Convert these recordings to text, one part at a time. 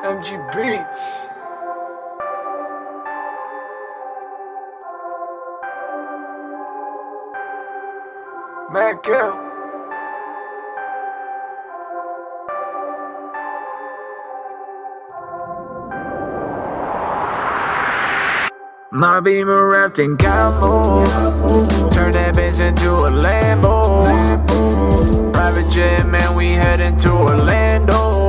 MG Beats. Mad Girl. My Beamer wrapped in camo, turn that bitch into a Lambo. Private jet, man, we heading to Orlando.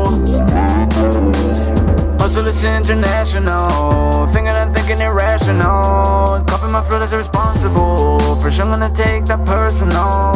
Hustle is international, thinking I'm thinking irrational. Copy my flow that's irresponsible, for sure I'm gonna take that personal.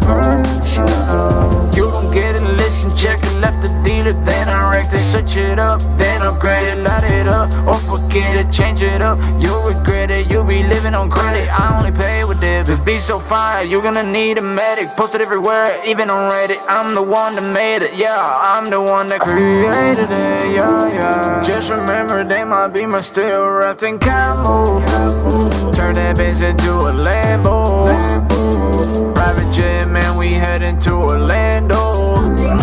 You don't get it, listen, check it, left the dealer, then I wrecked it. Switch it up, then upgrade it, light it up, or forget it, change it up. You'll regret it, you'll be living on credit. I only pay with it, this beat so fire, you're gonna need a medic. Post it everywhere, even on Reddit. I'm the one that made it, yeah, I'm the one that created it, yeah. Just remember that my Beamer still wrapped in camo. Turn that bitch into a Lambo. Private jet, man, we heading to Orlando.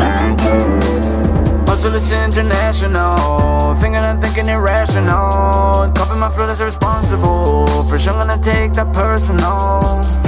Hustle is international, thinking I'm thinking irrational. Copy my flow that's irresponsible, for sure I'm gonna take that personal.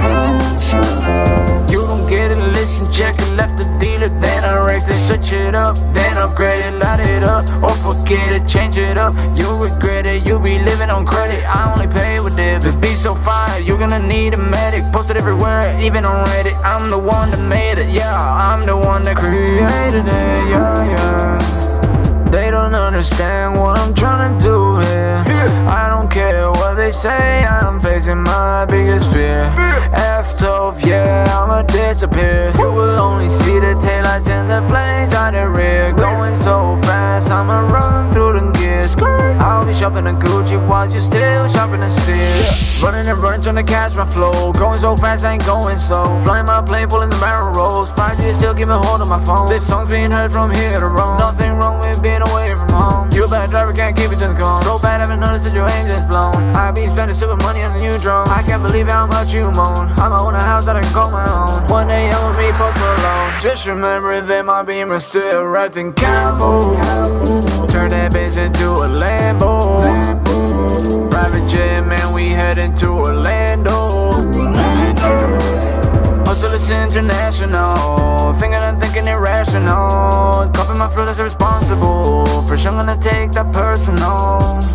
You don't get it, listen, check it, left the dealer, then I wrecked it. Switch it up, then upgrade it, light it up, or forget it, change it up. You'll regret it, you'll be living on credit. I only pay with it, this beat so fire, you're gonna need a medic. Post it everywhere, even on Reddit. I'm the one that made it, yeah, I'm the one that created it, yeah. They don't understand what I'm trying to do here. I don't care what they say, I'm facing my biggest fear. F off, yeah, I'ma disappear. You will only see the taillights and the flames out the rear. Going so fast, I'ma run through the gears. I'll be shopping a Gucci while you still shopping a Sears. Running and running, trying to catch my flow. Going so fast, I ain't going slow. Flying my plane, pulling the barrel rolls. 5G still keeping hold of my phone. This song's being heard from here to Rome. Nothing wrong with being away from home. You a bad driver, can't keep it to the cone. So bad, I haven't noticed that your engine's blown. I be spending stupid money on the new drone. I can't believe how much you moan. I'ma own a house that I can call my own. One day I'm with me, post alone. Just remember that my Beamer still wrapped in camo. Turn that bitch into a Lambo. Private jet, man, we heading to Orlando. Hustle is international, thinking I'm thinking irrational. Copy my flow that's irresponsible, for sure I'm gonna take that personal.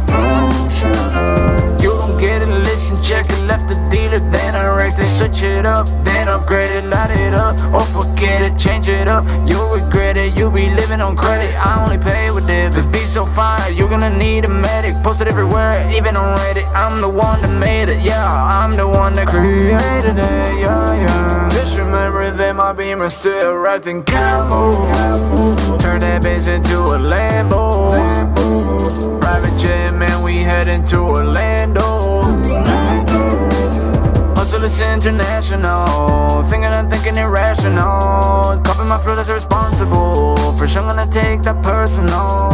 You don't get it, listen, check it, left the dealer, then I wrecked it. Switch it up, then upgrade it, light it up, or forget it, change it up. You'll regret it, you'll be living on credit. I only pay with it, this beat so fire, you're gonna need a medic. Post it everywhere, even on Reddit. I'm the one that made it, yeah, I'm the one that created it, yeah. Just remember that my Beamer still wrapped in camo. Turn that bitch into a Lambo. Private jet, man, we heading to Orlando. Hustle is international, thinking I'm thinking irrational. Copy my flow that's irresponsible, for sure I'm gonna take that personal.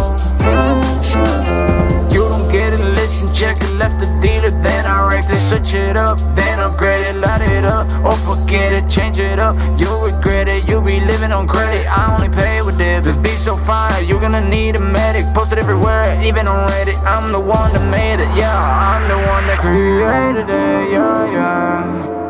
You don't get it, listen, check it, left the dealer, then I wrecked it. Switch it up, then upgrade it, light it up, or forget it, change it up. You'll regret it, you'll be living on credit. I only pay with it, this beat so fire, you're gonna need a medic. Post it everywhere, even on Reddit. I'm the one that made it, yeah, I'm the one that created it, yeah.